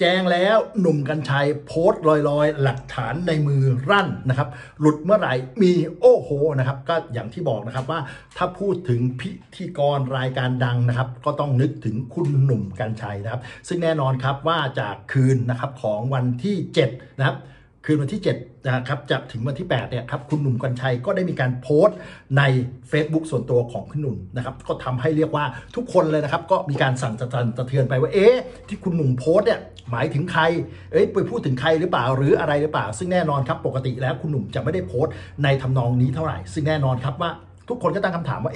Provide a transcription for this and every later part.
แจ้งแล้วหนุ่มกรรชัยโพสต์ลอยๆหลักฐานในมือรั่นนะครับหลุดเมื่อไหร่มีโอ้โหนะครับก็อย่างที่บอกนะครับว่าถ้าพูดถึงพิธีกรรายการดังนะครับก็ต้องนึกถึงคุณหนุ่มกรรชัยนะครับซึ่งแน่นอนครับว่าจากคืนนะครับของวันที่7นะครับคืนวันที่7นะครับจะถึงวันที่8เนี่ยครับคุณหนุ่มกรรชัยก็ได้มีการโพสต์ใน Facebook ส่วนตัวของคุณหนุ่มนะครับก็ทำให้เรียกว่าทุกคนเลยนะครับก็มีการสั่นสะเทือนไปว่าที่คุณหนุ่มโพสต์เนี่ยหมายถึงใครไปพูดถึงใครหรือเปล่าหรืออะไรหรือเปล่าซึ่งแน่นอนครับปกติแล้วคุณหนุ่มจะไม่ได้โพสต์ในทำนองนี้เท่าไหร่ซึ่งแน่นอนครับว่าทุกคนก็ตั้งคำถามว่า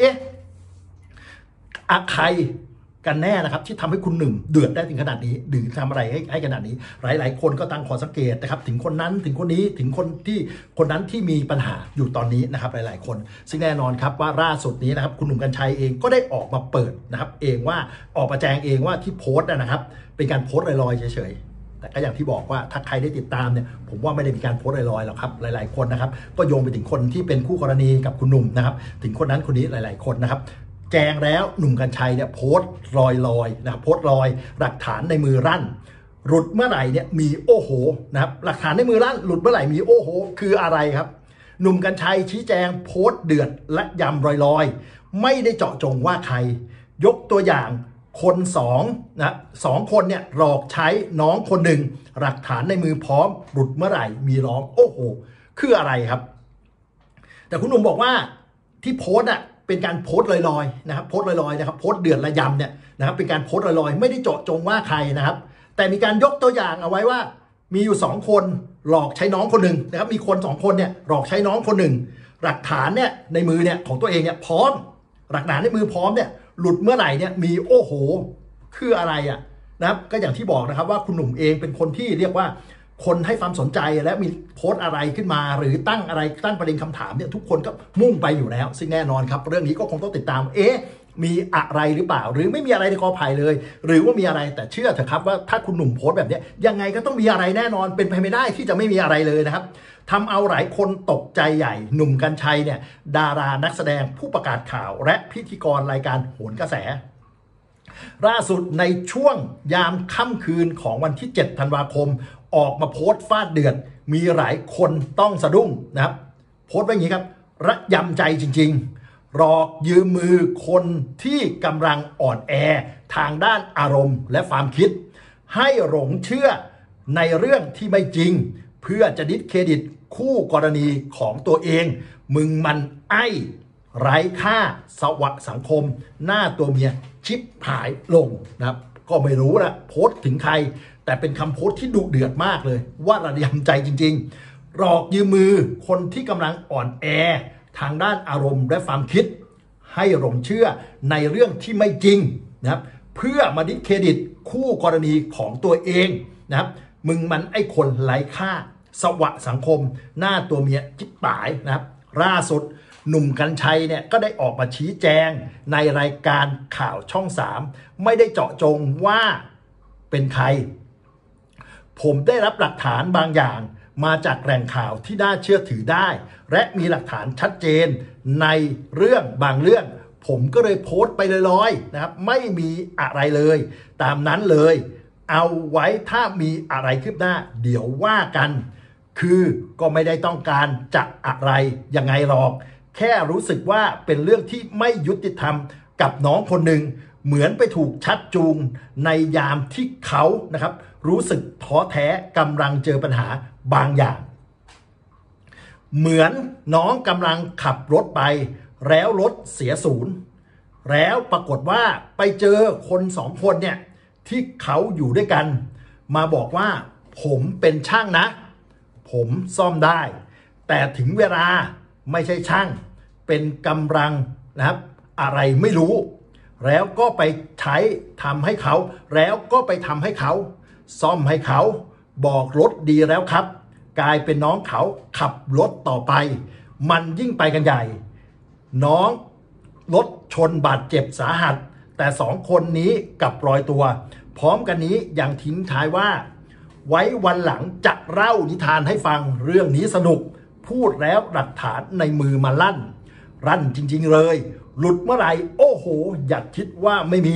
ใครกันแน่นะครับที่ทำให้คุณหนึ่งเดือดได้ถึงขนาดนี้หรือทำอะไรให้ขนาดนี้หลายคนก็ตั้งข้อสังเกตนะครับถึงคนนั้นถึงคนนี้ถึงคนนั้นที่มีปัญหาอยู่ตอนนี้นะครับหลายๆคนซึ่งแน่นอนครับว่าล่าสุดนี้นะครับคุณหนุ่มกรรชัยเองก็ได้ออกมาเปิดนะครับเองว่าออกมาแจ้งเองว่าที่โพสต์นะครับเป็นการโพสต์ลอยๆเฉยๆแต่ก็อย่างที่บอกว่าถ้าใครได้ติดตามเนี่ยผมว่าไม่ได้มีการโพสต์ลอยๆหรอกครับหลายๆคนนะครับก็โยงไปถึงคนที่เป็นคู่กรณีกับคุณหนุ่มนะครับถึงคนนั้นคนนี้หลายๆคนนะครับแจ้งแล้วหนุ่มกรรชัยเนี่ยโพสต์ลอยนะครับโพสต์ลอยหลักฐานในมือรั่นหลุดเมื่อไหร่เนี่ยมีโอ้โหนะครับหลักฐานในมือรั่นหลุดเมื่อไหร่มีโอ้โหคืออะไรครับหนุ่มกรรชัยชี้แจงโพสต์เดือดและยำลอยไม่ได้เจาะจงว่าใครยกตัวอย่างคนสองคนเนี่ยหลอกใช้น้องคนหนึ่งหลักฐานในมือพร้อมหลุดเมื่อไหร่มีร้องโอ้โหคืออะไรครับแต่คุณหนุ่มบอกว่าที่โพสต์เป็นการโพสต์ลอยๆนะครับโพสต์ลอยๆนะครับโพสต์เดือดระยำเนี่ยนะครับเป็นการโพสต์ลอยๆไม่ได้เจาะจงว่าใครนะครับแต่มีการยกตัวอย่างเอาไว้ว่ามีอยู่2คนหลอกใช้น้องคนหนึ่งนะครับมีคน2คนเนี่ยหลอกใช้น้องคนหนึ่งหลักฐานเนี่ยในมือเนี่ยของตัวเองเนี่ยพร้อมหลักฐานในมือพร้อมเนี่ยหลุดเมื่อไหร่เนี่ยมีโอ้โหคืออะไรนะครับก็อย่างที่บอกนะครับว่าคุณหนุ่มเองเป็นคนที่เรียกว่าคนให้ความสนใจและมีโพสต์อะไรขึ้นมาหรือตั้งประเด็นคำถามเนี่ยทุกคนก็มุ่งไปอยู่แล้วซึ่งแน่นอนครับเรื่องนี้ก็คงต้องติดตามมีอะไรหรือเปล่าหรือไม่มีอะไรในกอไผ่เลยหรือว่ามีอะไรแต่เชื่อเถอะครับว่าถ้าคุณหนุ่มโพสต์แบบนี้ยังไงก็ต้องมีอะไรแน่นอนเป็นไปไม่ได้ที่จะไม่มีอะไรเลยนะครับทำเอาหลายคนตกใจใหญ่หนุ่มกรรชัยเนี่ยดารานักแสดงผู้ประกาศข่าวและพิธีกรรายการโหนกระแสล่าสุดในช่วงยามค่ำคืนของวันที่7ธันวาคมออกมาโพสต์ฟาดเดือดมีหลายคนต้องสะดุ้งนะครับโพสต์ไว้อย่างนี้ครับระยำใจจริงๆหลอกยืมมือคนที่กำลังอ่อนแอทางด้านอารมณ์และความคิดให้หลงเชื่อในเรื่องที่ไม่จริงเพื่อจะดิสเครดิตคู่กรณีของตัวเองมึงมันไร้ค่าสวะสังคมหน้าตัวเมียชิบหายลงนะครับก็ไม่รู้นะโพสต์ถึงใครแต่เป็นคำโพสต์ที่ดุเดือดมากเลยว่าระยำใจจริงๆหลอกยืมมือคนที่กำลังอ่อนแอทางด้านอารมณ์และความคิดให้หลงเชื่อในเรื่องที่ไม่จริงนะครับเพื่อมาดิสเครดิตคู่กรณีของตัวเองนะครับมึงมันคนไร้ค่าสวะสังคมหน้าตัวเมียจิบป่ายนะครับล่าสุดหนุ่มกรรชัยเนี่ยก็ได้ออกมาชี้แจงในรายการข่าวช่อง3ไม่ได้เจาะจงว่าเป็นใครผมได้รับหลักฐานบางอย่างมาจากแหล่งข่าวที่น่าเชื่อถือได้และมีหลักฐานชัดเจนในเรื่องบางเรื่องผมก็เลยโพสต์ไปลอยๆนะครับไม่มีอะไรเลยตามนั้นเลยเอาไว้ถ้ามีอะไรคืบหน้าเดี๋ยวว่ากันคือก็ไม่ได้ต้องการจะอะไรยังไงหรอกแค่รู้สึกว่าเป็นเรื่องที่ไม่ยุติธรรมกับน้องคนหนึ่งเหมือนไปถูกชักจูงในยามที่เขานะครับรู้สึกท้อแท้กำลังเจอปัญหาบางอย่างเหมือนน้องกำลังขับรถไปแล้วรถเสียศูนย์แล้วปรากฏว่าไปเจอคน2คนเนี่ยที่เขาอยู่ด้วยกันมาบอกว่าผมเป็นช่างนะผมซ่อมได้แต่ถึงเวลาไม่ใช่ช่างเป็นกำลังนะครับอะไรไม่รู้แล้วก็ไปใช้ทำให้เขาแล้วก็ไปทำให้เขาซ่อมให้เขาบอกรถดีแล้วครับกลายเป็นน้องเขาขับรถต่อไปมันยิ่งไปกันใหญ่น้องรถชนบาดเจ็บสาหัสแต่2คนนี้กับรอยตัวพร้อมกันนี้ยังทิ้งท้ายว่าไว้วันหลังจะเล่านิทานให้ฟังเรื่องนี้สนุกพูดแล้วหลักฐานในมือมาลั่นจริงๆเลยหลุดเมื่อไหร่โอ้โหอย่าคิดว่าไม่มี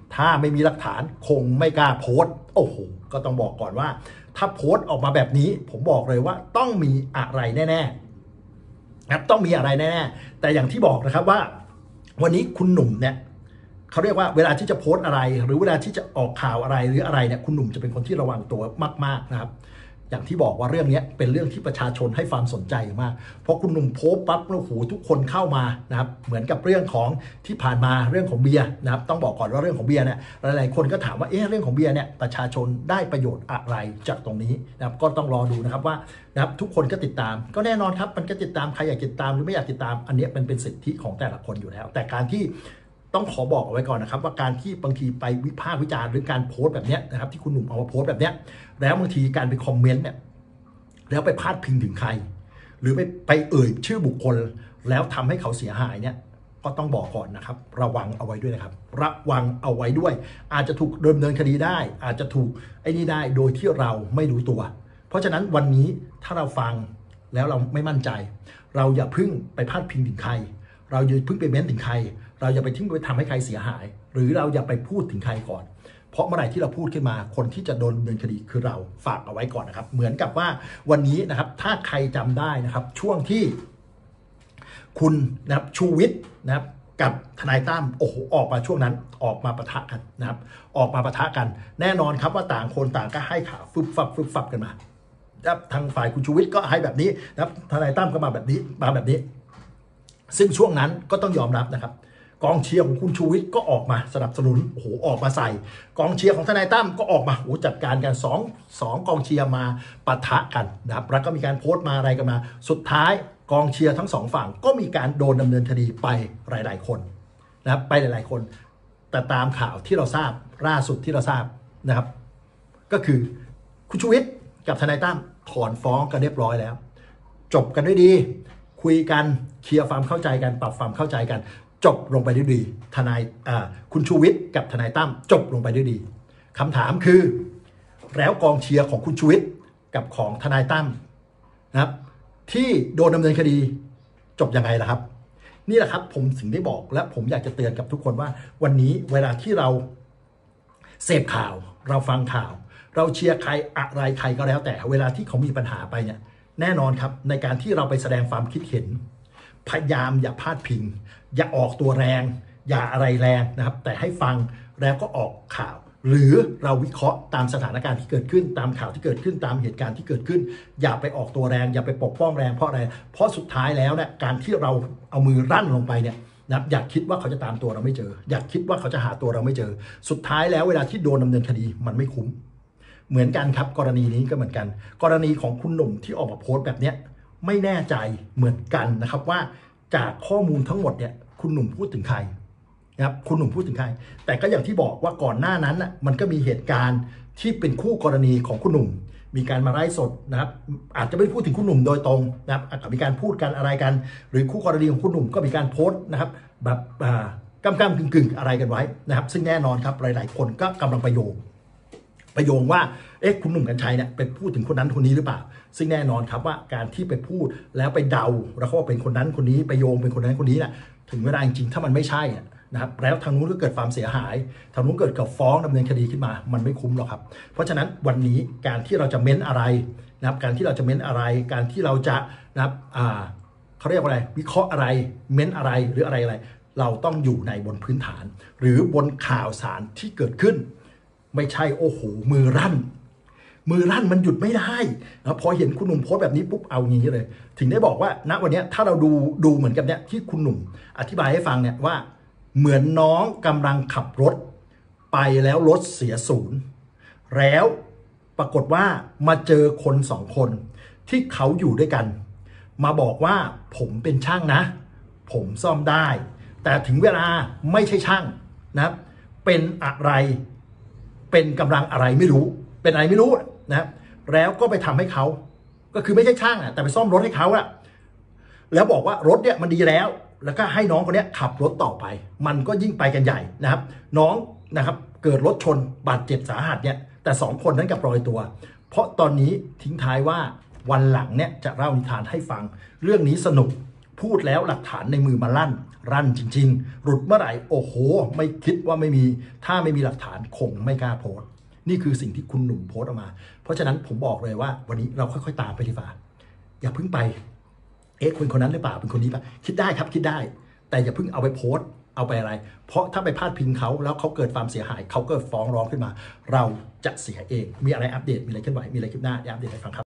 ถ้าไม่มีหลักฐานคงไม่กล้าโพสต์โอ้โหก็ต้องบอกก่อนว่าถ้าโพสต์ออกมาแบบนี้ผมบอกเลยว่าต้องมีอะไรแน่ๆนะครับต้องมีอะไรแน่ๆแต่อย่างที่บอกนะครับว่าวันนี้คุณหนุ่มเนี่ยเขาเรียกว่าเวลาที่จะโพสต์อะไรหรือเวลาที่จะออกข่าวอะไรหรืออะไรเนี่ยคุณหนุ่มจะเป็นคนที่ระวังตัวมากๆนะครับอย่างที่บอกว่าเรื่องนี้เป็นเรื่องที่ประชาชนให้ความสนใจมากเพราะคุณหนุ่มโพสต์ปั๊บโอ้โหทุกคนเข้ามานะครับเหมือนกับเรื่องของที่ผ่านมาเรื่องของเบียร์นะครับต้องบอกก่อนว่าเรื่องของเบียร์เนี่ยหลายๆคนก็ถามว่าเรื่องของเบียร์เนี่ยประชาชนได้ประโยชน์อะไรจากตรงนี้นะครับก็ต้องรอดูนะครับว่านะครับทุกคนก็ติดตามก็แน่นอนครับมันก็ติดตามใครอยากติดตามหรือไม่อยากติดตามอันนี้เป็นสิทธิของแต่ละคนอยู่แล้วแต่การที่ต้องขอบอกเอาไว้ก่อนนะครับว่าการที่บางทีไปวิพากษ์วิจารณ์หรือการโพสต์แบบนี้นะครับที่คุณหนุ่มเอามาโพสต์แบบนี้แล้วบางทีการไปคอมเมนต์เนี่ยแล้วไปพาดพิงถึงใครหรือไปเอ่ยชื่อบุคคลแล้วทำให้เขาเสียหายเนี่ยก็ต้องบอกก่อนนะครับระวังเอาไว้ด้วยนะครับระวังเอาไว้ด้วยอาจจะถูกดำเนินคดีได้อาจจะถูกนี่ได้โดยที่เราไม่รู้ตัวเพราะฉะนั้นวันนี้ถ้าเราฟังแล้วเราไม่มั่นใจเราอย่าพึ่งไปพาดพิงถึงใครเราอย่าพึ่งไปเม้นถึงใครเราอย่าไปทิ้งไปทำให้ใครเสียหายหรือเราอย่าไปพูดถึงใครก่อนเพราะเมื่อไหร่ที่เราพูดขึ้นมาคนที่จะโดนดำเนินคดีคือเราฝากเอาไว้ก่อนนะครับเหมือนกับว่าวันนี้นะครับถ้าใครจำได้นะครับช่วงที่คุณนะครับชูวิทย์นะครับกับทนายตั้มโอ้โหออกมาช่วงนั้นออกมาปะทะกันนะครับออกมาปะทะกันแน่นอนครับว่าต่างคนต่างก็ให้ข่าวฟึบฟับกันมานะครับทางฝ่ายคุณชูวิทย์ก็ให้แบบนี้นะครับทนายตั้มก็มาแบบนี้ซึ่งช่วงนั้นก็ต้องยอมรับนะครับกองเชียร์ของคุณชูวิทย์ก็ออกมาสนับสนุนโอ้โหออกมาใส่กองเชียร์ของทนายตั้มก็ออกมาโอ้จัดการกันสองกองเชียร์มาปะทะกันนะครับแล้วก็มีการโพสต์มาอะไรกันมาสุดท้ายกองเชียร์ทั้งสองฝั่งก็มีการโดนดำเนินคดีไปหลายๆคนนะครับไปหลายๆคนแต่ตามข่าวที่เราทราบล่าสุดที่เราทราบนะครับก็คือคุณชูวิทย์กับทนายตั้มถอนฟ้องกันเรียบร้อยแล้วจบกันด้วยดีคุยกันเคลียร์ความเข้าใจกันปรับความเข้าใจกันจบลงไปด้วยดีทนายคุณชูวิทย์กับทนายตั้มจบลงไปด้วยดีคำถามคือแล้วกองเชียร์ของคุณชูวิทย์กับของทนายตั้มนะครับที่โดนดำเนินคดีจบยังไงล่ะครับนี่แหละครับผมถึงได้บอกและผมอยากจะเตือนกับทุกคนว่าวันนี้เวลาที่เราเสพข่าวเราฟังข่าวเราเชียร์ใครอะไรใครก็แล้วแต่เวลาที่เขามีปัญหาไปเนี่ยแน่นอนครับในการที่เราไปแสดงความคิดเห็นพยายามอย่าพาดพิงอย่าออกตัวแรงอย่าอะไรแรงนะครับแต่ให้ฟังแล้วก็ออกข่าวหรือเราวิเคราะห์ตามสถานการณ์ที่เกิดขึ้นตามข่าวที่เกิดขึ้นตามเหตุการณ์ที่เกิดขึ้นอย่าไปออกตัวแรงอย่าไปปกป้องแรงเพราะอะไรเพราะสุดท้ายแล้วเนี่ยการที่เราเอามือรั่นลงไปเนี่ยนะอยากคิดว่าเขาจะตามตัวเราไม่เจออยากคิดว่าเขาจะหาตัวเราไม่เจอสุดท้ายแล้วเวลาที่โดนดำเนินคดีมันไม่คุ้มเหมือนกันครับกรณีนี้ก็เหมือนกันกรณีของคุณหนุ่มที่ออกมาโพสต์แบบเนี้ยไม่แน่ใจเหมือนกันนะครับว่าจากข้อมูลทั้งหมดเนี่ยคุณหนุ่มพูดถึงใครนะครับคุณหนุ่มพูดถึงใครแต่ก็อย่างที่บอกว่าก่อนหน้านั้นน่ะมันก็มีเหตุการณ์ที่เป็นคู่กรณีของคุณหนุ่มมีการมาไลฟ์สดนะครับอาจจะไม่พูดถึงคุณหนุ่มโดยตรงนะครับอาจจะมีการพูดกันอะไรกันหรือคู่กรณีของคุณหนุ่มก็มีการโพสต์นะครับแบบก้ำกึ่งอะไรกันไว้นะครับซึ่งแน่นอนครับหลายๆคนก็กำลังประโยงว่าคุณหนุ่มกรรชัยเนี่ยไปพูดถึงคนนั้นคนนี้หรือเปล่าซึ่งแน่นอนครับว่าการที่ไปพูดแล้วไปเดาแล้วก็เป็นคนนั้นคนนี้ไปโยงเป็นคนนั้นคนนี้แหละถึงเวลาจริงๆถ้ามันไม่ใช่นะครับแล้วทางนู้นก็เกิดความเสียหายทางนู้นเกิดกับฟ้องดำเนินคดีขึ้นมามันไม่คุ้มหรอกครับเพราะฉะนั้นวันนี้การที่เราจะเม้นอะไรนะครับการที่เราจะเม้นอะไรการที่เราจะนะครับเขาเรียกว่าอะไรวิเคราะห์อะไรเม้นอะไรหรืออะไรเราต้องอยู่ในบนพื้นฐานหรือบนข่าวสารที่เกิดขึ้นไม่ใช่โอ้โหมือรั่นมันหยุดไม่ได้นะพอเห็นคุณหนุ่มโพสแบบนี้ปุ๊บเอาอย่างนี้เลยถึงได้บอกว่าณวันนี้ถ้าเราดูเหมือนกับเนี้ยที่คุณหนุ่มอธิบายให้ฟังเนี่ยว่าเหมือนน้องกำลังขับรถไปแล้วรถเสียศูนย์แล้วปรากฏว่ามาเจอคนสองคนที่เขาอยู่ด้วยกันมาบอกว่าผมเป็นช่างนะผมซ่อมได้แต่ถึงเวลาไม่ใช่ช่างนะครับเป็นอะไรเป็นกำลังอะไรไม่รู้เป็นอะไรไม่รู้นะครับแล้วก็ไปทำให้เขาก็คือไม่ใช่ช่างแต่ไปซ่อมรถให้เขาแล้วบอกว่ารถเนี่ยมันดีแล้วก็ให้น้องคนนี้ขับรถต่อไปมันก็ยิ่งไปกันใหญ่นะครับน้องนะครับเกิดรถชนบาดเจ็บสาหัสเนี่ยแต่2คนนั้นกับรอยตัวเพราะตอนนี้ทิ้งท้ายว่าวันหลังเนี่ยจะเล่านิทานให้ฟังเรื่องนี้สนุกพูดแล้วหลักฐานในมือมารั่นจริงๆหลุดเมื่อไหร่โอ้โหไม่คิดว่าไม่มีถ้าไม่มีหลักฐานคงไม่กล้าโพสต์นี่คือสิ่งที่คุณหนุ่มโพสต์ออกมาเพราะฉะนั้นผมบอกเลยว่าวันนี้เราค่อยๆตามไปดีกว่าอย่าเพิ่งไปคนนั้นหรือเปล่าเป็นคนนี้ป่ะคิดได้ครับคิดได้แต่อย่าเพิ่งเอาไปโพสต์เอาไปอะไรเพราะถ้าไปพาดพิงเขาแล้วเขาเกิดความเสียหายเขาเกิดฟ้องร้องขึ้นมาเราจะเสียเองมีอะไรอัปเดตมีอะไรเคลื่อนไหวมีอะไรคืบหน้าอัปเดตให้ฟังครับ